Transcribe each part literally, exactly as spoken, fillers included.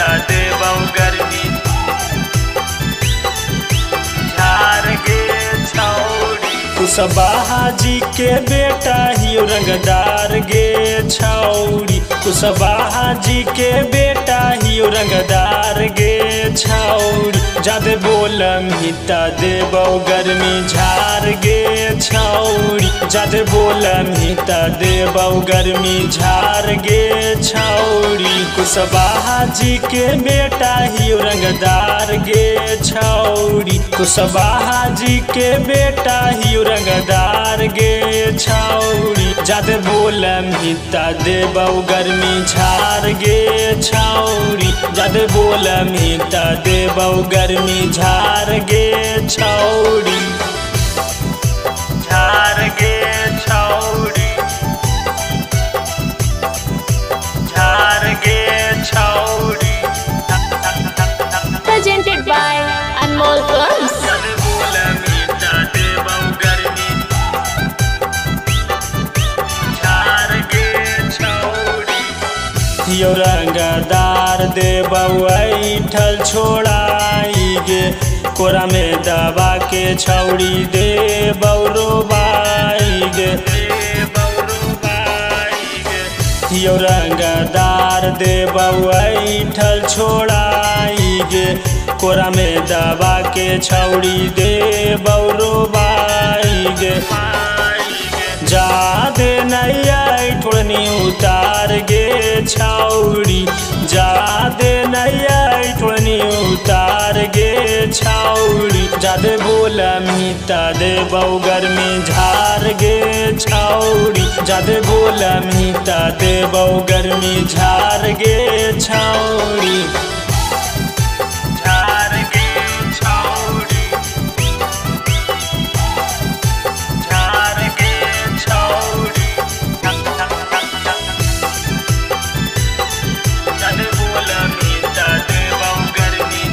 हिता देबौ गर्मी झार गे छौड़ी। कुशवाहा जी के बेटा हियो रंगदार गे छौड़ी। कुशवाहा जी के बेटा हियो रंगदार गे छौड़ी। जादे बोलम हिता देबौ गर्मी झार गे छौड़ी। जादे बोलम हिता देबौ गर्मी झार गे छौड़ी। कुशवाहा जी के बेटा हियो रंगदार गे छौड़ी। कुशवाहा जी के बेटा हियो रंगदार गे छौड़ी। जादे बोलम हिता देबौ गर्मी झार गे छौड़ी। जादे बोलम हिता देबौ गर्मी झार गे छौड़ी झार गे छौड़ी झार गे छौड़ी। Presented by Anmol Films. जादे बोलम हिता देबौ गर्मी झार गे छौड़ी। हियो रंगदार देबौ ऐठल छोड़ाई गे। कोरा में दबा के छौड़ी देबौ रोबाई गे। हियो रंगदार देबौ ऐठल छोड़ाई गे। कोरा में दबा के छौड़ी देबौ रोबाई गे। जादे नैया ठोड़नी उतार गे छौड़ी। जादे नैया ठोड़नी उतार गे छौड़ी। जादे बोलम हिता देबौ गर्मी झार गे छौड़ी। जादे बोलम हिता देबौ गर्मी झार गे छौड़ी झार गे छौड़ी झार गे छौड़ी। जादे बोलम हिता देबौ गर्मी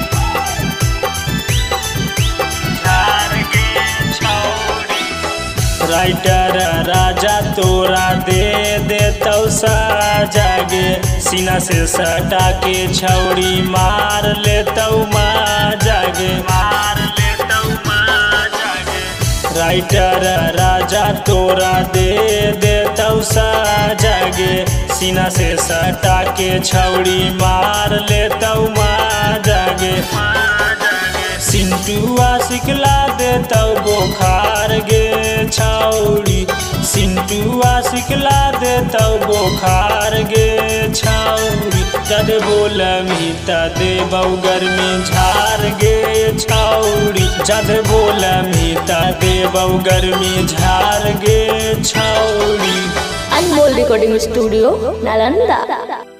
झार गे छौड़ी। राइटर राजा तोरा दे देतौ साजा गे। सीना से सटा के छौड़ी मार लेतौ माजा गे मार लेतौ माजा गे। राइटर राजा तोरा दे देतौ साजा गे। सीना से सटा के छौड़ी मार लेतौ माजा गे। सिंटुआ सिखला देतौ बोखार गे छौड़ी। सिंटुआ सिखला देतौ बोखार गे छौड़ी। जादे बोलम हिता देबौ गर्मी झार गे छौड़ी। जादे बोलम हिता देबौ गर्मी झार गे छौड़ी। Anmol Recording Studio, Nalanda.